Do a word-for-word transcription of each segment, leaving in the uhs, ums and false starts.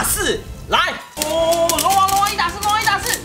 四，来，哦，龙王龙王一打四，龙王一打四。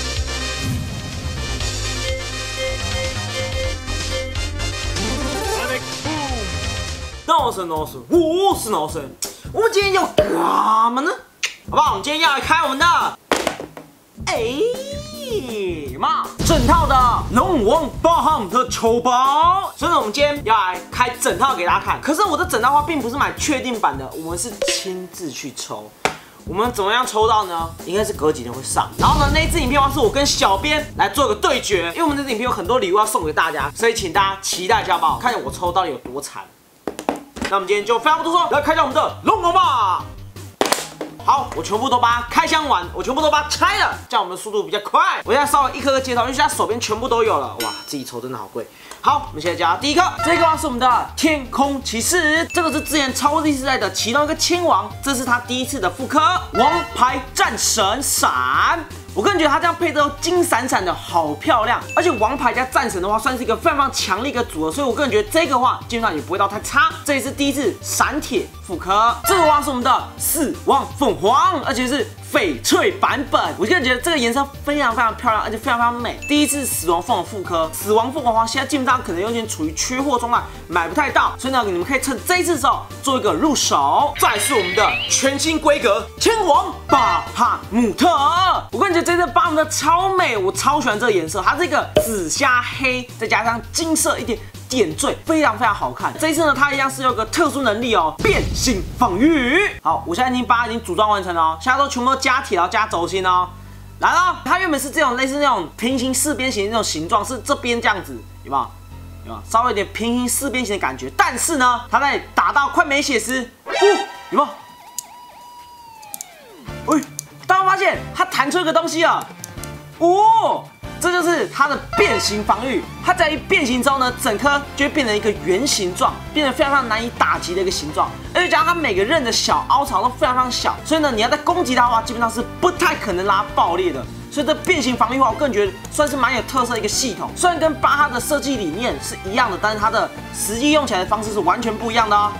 闹神闹神，我是闹神。我们今天要干嘛呢？好不好？我们今天要来开我们的，哎嘛，整套的龙王八行的球包。所以呢，我们今天要来开整套给大家看。可是我的整套话并不是买确定版的，我们是亲自去抽。我们怎么样抽到呢？应该是隔几天会上。然后呢，那一支影片的话是我跟小编来做个对决，因为我们这支影片有很多礼物要送给大家，所以请大家期待一下好不好？看见我抽到底有多惨。 那我们今天就废话不多说，来开箱我们的龙王吧。好，我全部都把它开箱完，我全部都把它拆了，这样我们的速度比较快。我现在稍微一颗颗介绍，因为现在手边全部都有了。哇，自己抽真的好贵。好，我们现在加第一颗，这个是我们的天空骑士，这个是之前超力时代的其中一个亲王，这是他第一次的复刻，王牌战神闪。 我个人觉得它这样配置金闪闪的好漂亮，而且王牌加战神的话，算是一个非常非常强力一个组合，所以我个人觉得这个话基本上也不会到太差。这也是第一次闪铁复刻，这个话是我们的四王凤凰，而且是翡翠版本。我个人觉得这个颜色非常非常漂亮，而且非常非常美。第一次死亡凤凰复刻，死亡凤凰的话，现在基本上可能有点处于缺货状态，买不太到，所以呢，你们可以趁这一次的时候做一个入手。再来是我们的全新规格天王巴哈姆特，我个人觉得。 这个巴哈姆特超美，我超喜欢这个颜色，它是一个紫虾黑，再加上金色一点点缀，非常非常好看。这一次呢，它一样是有个特殊能力哦，变形防御。好，我现在已经把它已经组装完成了哦，现在都全部都加铁，然后加轴心哦。来了，它原本是这种类似那种平行四边形的那种形状，是这边这样子，有没有？有没有？稍微有点平行四边形的感觉，但是呢，它在打到快没血时，哦，有没有？哎。 大家发现它弹出一个东西了，哦，这就是它的变形防御。它在一变形之后呢，整颗就会变成一个圆形状，变得非常非常难以打击的一个形状。而且加上它每个刃的小凹槽都非常非常小，所以呢，你要在攻击它的话，基本上是不太可能让它爆裂的。所以这变形防御的话，我个人觉得算是蛮有特色的一个系统。虽然跟巴哈的设计理念是一样的，但是它的实际用起来的方式是完全不一样的哦。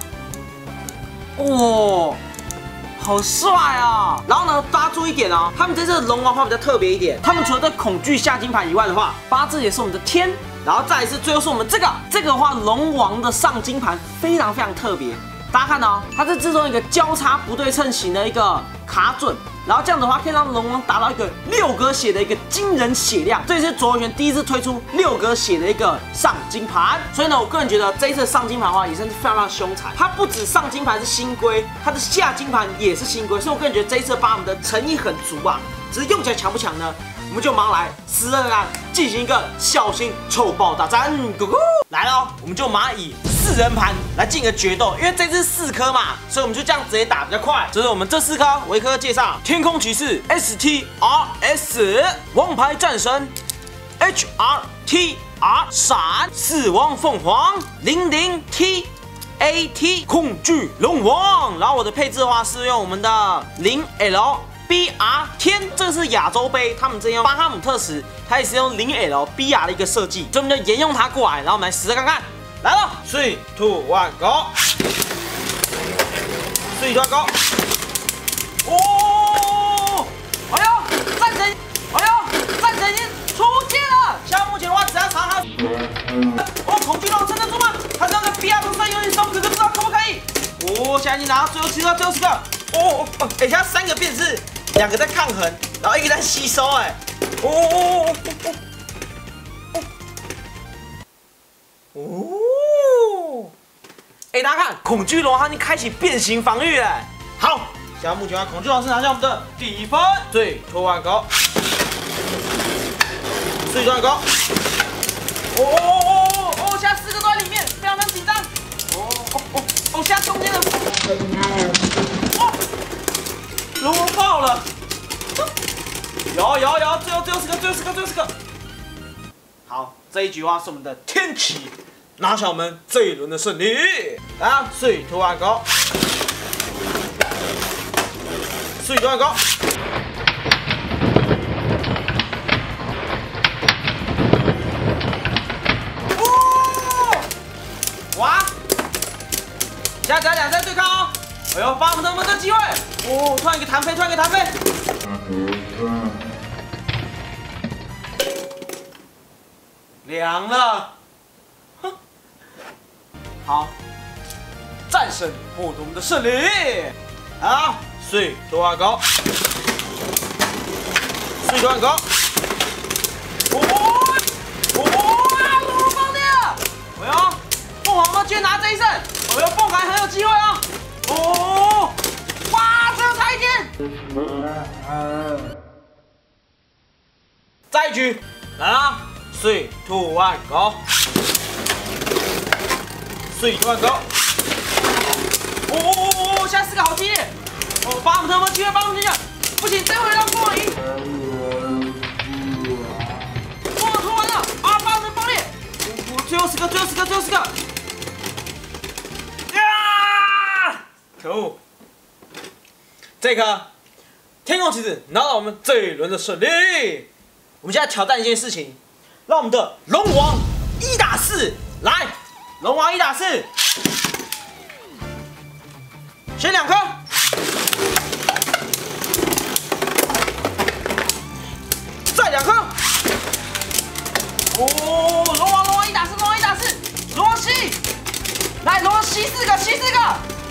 哦。 好帅啊！然后呢，大家注意一点哦，他们这次的龙王话比较特别一点。他们除了在恐惧下金盘以外的话，八字也是我们的天，然后再来是最后是我们这个这个的话，龙王的上金盘非常非常特别。大家看哦，它是制作一个交叉不对称型的一个卡准，然后这样子的话可以让龙王达到一个六格血的一个惊人血量。这也是卓文萱第一次推出六格血的一个上金盘，所以呢，我个人觉得这一次上金盘的话也算是非常非常凶残。它不止上金盘是新规，它的下金盘也是新规，所以我个人觉得这一次巴哈姆的诚意很足啊。只是用起来强不强呢？我们就马上来十二案进行一个小型臭爆大战，咕咕来了，我们就马上以四人盘来进个决斗，因为这次四颗嘛，所以我们就这样直接打比较快。这是我们这四颗，我一颗介绍：天空骑士 S T R S 王牌战神 H R T R 闪四王凤凰零零 T A T 恐惧龙王。然后我的配置的话是用我们的零 L B R 天，这个是亚洲杯，他们这用巴哈姆特时，它也是用零 L B R 的一个设计，所以我们就沿用它过来，然后我们来试试看看。来了 ，three two one go， three two one go， 哦，哎呦，战神，哎呦，战神已经出现了。现在目前的话，只要查他，哦，恐惧龙撑得住吗？他这样的 B R 都算有点松，可是不知道可不可以。哦，现在已经拿到最后七个，最后十个。哦，哎、欸，现在三个变是两个在抗衡，然后一个在吸收，哎，哦哦哦哦哦哦，哦，哎，大家看，恐惧龙它已经开启变形防御了。好，现在目前恐惧龙是拿下我们的第一分，对，拖完高，对，拖完高，哦哦哦哦哦，现在四个都在里面，非常非常紧张，哦哦哦哦，现在中间的。龙王爆了！有有有，最后最后十个，最后十个，最后十个。好，这一局话是我们的天启拿下我们这一轮的胜利。来啊，水突然高，水突然高。哦！哇！现在在两队对抗哦。哎呦，巴哈姆特有没有这机会？哦哦，突然一个弹飞，突然一个弹飞。凉了。哼。好，战胜获得我们的胜利。好，水多万高，水多万高。哦哦，龙王的！哎呦，凤凰猫居然拿这一胜，哎呦，凤凰很有机会哦。哦，哇，最后差一点。再一局，来啦！ Three, two, one, go! Three, two, one, go! 哦哦哦哦！现在四个好激烈！哦，巴姆特有没有机会？巴姆特不行，这回让凤凰赢。凤凰拖完了啊！巴姆特爆裂！哦，最后十个，最后十个，最后十个！呀！可恶！这颗天空棋子拿到我们这一轮的胜利。我们现在挑战一件事情。 让我们的龙王一打四来，龙王一打四，先两颗，再两颗。哦，龙王龙王一打四，龙王一打四，龙王吸，来龙王吸四个，吸四个，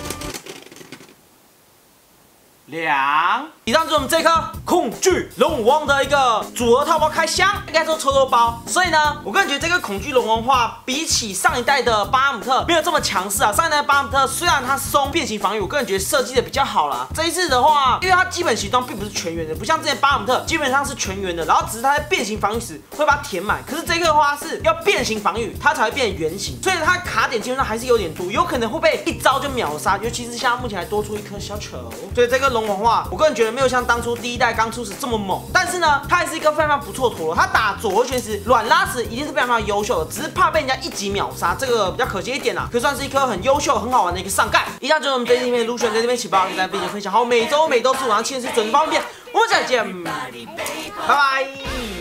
两。以上就是我们这颗恐惧龙王的一个组合套包开箱，应该说抽抽包。所以呢，我个人觉得这个恐惧龙王的话，比起上一代的巴姆特没有这么强势啊。上一代的巴姆特虽然它松变形防御，我个人觉得设计的比较好啦。这一次的话，因为它基本形状并不是全圆的，不像之前巴姆特基本上是全圆的，然后只是它在变形防御时会把它填满。可是这个的话是要变形防御，它才会变圆形，所以它卡点基本上还是有点多，有可能会被一招就秒杀。尤其是像目前还多出一颗小球，所以这个龙王的话，我个人觉得没有像当初第一代刚出时这么猛，但是呢，它还是一个非常不错陀螺。它打左回旋时软拉时一定是非常非常优秀的，只是怕被人家一击秒杀，这个比较可惜一点啦。可以算是一颗很优秀、很好玩的一个上盖。以上就是我们这一期影片，卢璇在这边请帮大家并且分享好，每周每周四晚上七点是准时方便。我们再见，拜拜。